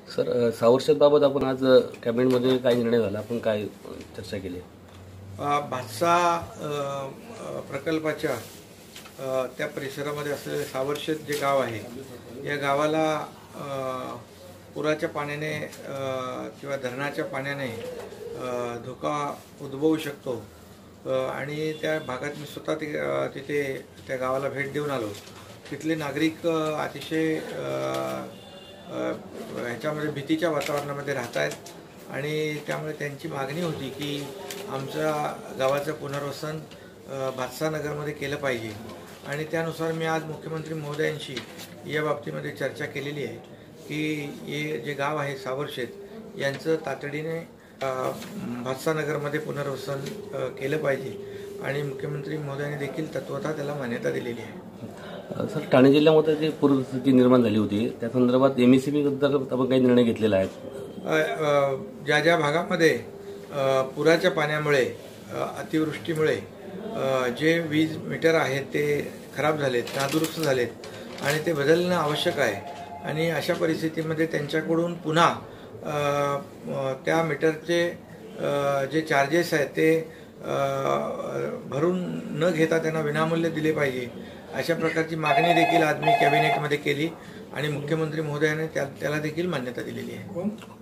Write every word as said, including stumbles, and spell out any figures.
Sir अ, सावरशेतबाबत आपण आज अ, कॅबिनेटमध्ये काय निर्णय झाला, आपण काय अ, चर्चा केली? अ, भातसा अ, अ, प्रकल्पाच्या अ, त्या परिसरामध्ये असलेले सावरशेत जे गाव आहे, या गावाला अ, पुराच्या पाण्याने अ, किंवा धरणाच्या पाण्याने अ, धोका उद्भवू शकतो अ, आणि त्या भागात मी स्वतः ते अ, तिथे त्या गावाला भेट देऊन आलो. तिथले नागरिक अ, अतिशय अ, अ, ह्याच्यामध्ये भीतीच्या वातावरणामध्ये राहत आहेत आणि त्यामुळे त्यांची मागणी होती की आमच्या गावाचं पुनर्वसन अ, भातसा नगरमध्ये केलं पाहिजे आणि त्यानुसार मी आज मुख्यमंत्री महोदयांशी या बाबतीमध्ये चर्चा केलेली आहे की हे जे गाव आहे सावरशेत यांचं तातडीने अ, भातसा नगरमध्ये पुनर्वसन अ, केलं पाहिजे आणि मुख्यमंत्री महोदयांनी देखील तत्वतः त्याला मान्यता दिलेली आहे. अ, सर ठाणे जिल्ह्यामध्ये जी पूरस्थिती निर्माण झाली होती त्या संदर्भात एम एस सी बी अंतर्गत आपण काही निर्णय घेतलेला आहे? अ, अ, ज्या ज्या भागामध्ये अ, पुराच्या पाण्यामुळे अ, अतिवृष्टीमुळे अ, जे वीज मीटर आहेत ते खराब झालेत, नादुरुस्त झालेत आणि ते बदलणं आवश्यक आहे आणि अशा परिस्थितीमध्ये त्यांच्याकडून पुन्हा अ, अ, त्या मीटरचे अ, जे चार्जेस आहेत ते अ, भरून न घेता त्यांना विनामूल्य दिले पाहिजे अशा प्रकारची मागणी देखील आज मी कॅबिनेटमध्ये केली आणि मुख्यमंत्री महोदयाने त्या त्याला देखील मान्यता दिलेली आहे.